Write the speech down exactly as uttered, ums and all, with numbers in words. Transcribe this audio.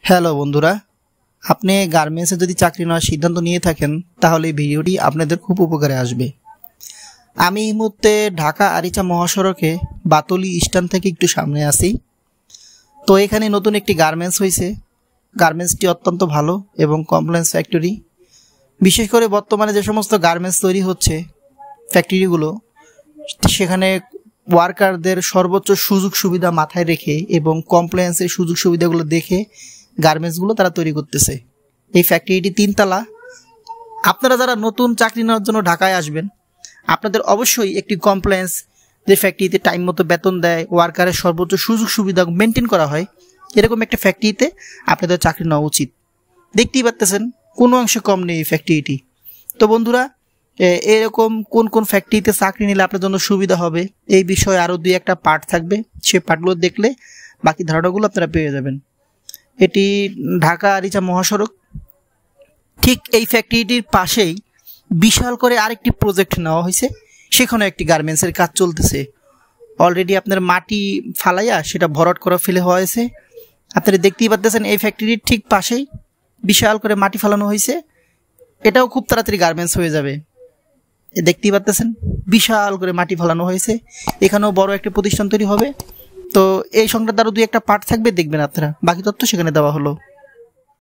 Hello বন্ধুরা, আপনি গার্মেন্টসে যদি চাকরি নেওয়ার সিদ্ধান্ত নিয়ে থাকেন তাহলে এই ভিডিওটি আপনাদের খুব উপকারে আসবে। আমি এই মুহূর্তে ঢাকা আরিচা মহাসড়কে বাতলি স্ট্যান্ড থেকে একটু সামনে আছি। তো এখানে নতুন একটি গার্মেন্টস হয়েছে। গার্মেন্টসটি অত্যন্ত ভালো এবং কমপ্লেন্স ফ্যাক্টরি। বিশেষ করে বর্তমানে যে সমস্ত গার্মেন্টস তৈরি হচ্ছে ফ্যাক্টরিগুলো, সেখানে ওয়ার্কারদের সর্বোচ্চ সুযোগ সুবিধা মাথায় রেখে এবং কমপ্লেন্সের সুযোগ সুবিধাগুলো দেখে গার্মেন্টসগুলো তারা তৈরি করতেছে। এই ফ্যাক্টরিটি তিনতলা। আপনারা যারা নতুন চাকরি নেওয়ার জন্য ঢাকায় আসবেন, আপনাদের অবশ্যই একটি কমপ্লেন্স, যে ফ্যাক্টরিতে টাইম মতো বেতন দেয়, ওয়ার্কারের সর্বোচ্চ সুযোগ সুবিধা মেনটেন করা হয়, এরকম একটা ফ্যাক্টরিতে আপনাদের চাকরি নেওয়া উচিত। দেখতেই পাচ্ছেন কোনো অংশে কম নেই এই ফ্যাক্টরিটি। তো বন্ধুরা, এরকম কোন কোন ফ্যাক্টরিতে চাকরি নিলে আপনার জন্য সুবিধা হবে এই বিষয়ে আরও দুই একটা পার্ট থাকবে। সে পার্টগুলো দেখলে বাকি ধারণাগুলো আপনারা পেয়ে যাবেন। এটি ঢাকা আরিচা মহাসড়ক। ঠিক এই ফ্যাক্টরিটির পাশেই বিশাল করে আরেকটি প্রজেক্ট নেওয়া হয়েছে, সেখানে একটি গার্মেন্টসের কাজ চলতেছে। অলরেডি আপনার মাটি ফালাইয়া সেটা ভরাট করা ফেলে হয়েছে। আপনারা দেখতেই পাচ্ছেন এই ফ্যাক্টরির ঠিক পাশেই বিশাল করে মাটি ফালানো হয়েছে। এটাও খুব তাড়াতাড়ি গার্মেন্টস হয়ে যাবে। দেখতেই পাচ্ছেন বিশাল করে মাটি ফালানো হয়েছে। এখানেও বড় একটা প্রতিষ্ঠান তৈরি হবে। তো এই সংক্রান্ত আরও দুই একটা পার্ট থাকবে, দেখবেন আপনারা। বাকি তথ্য সেখানে দেওয়া হলো।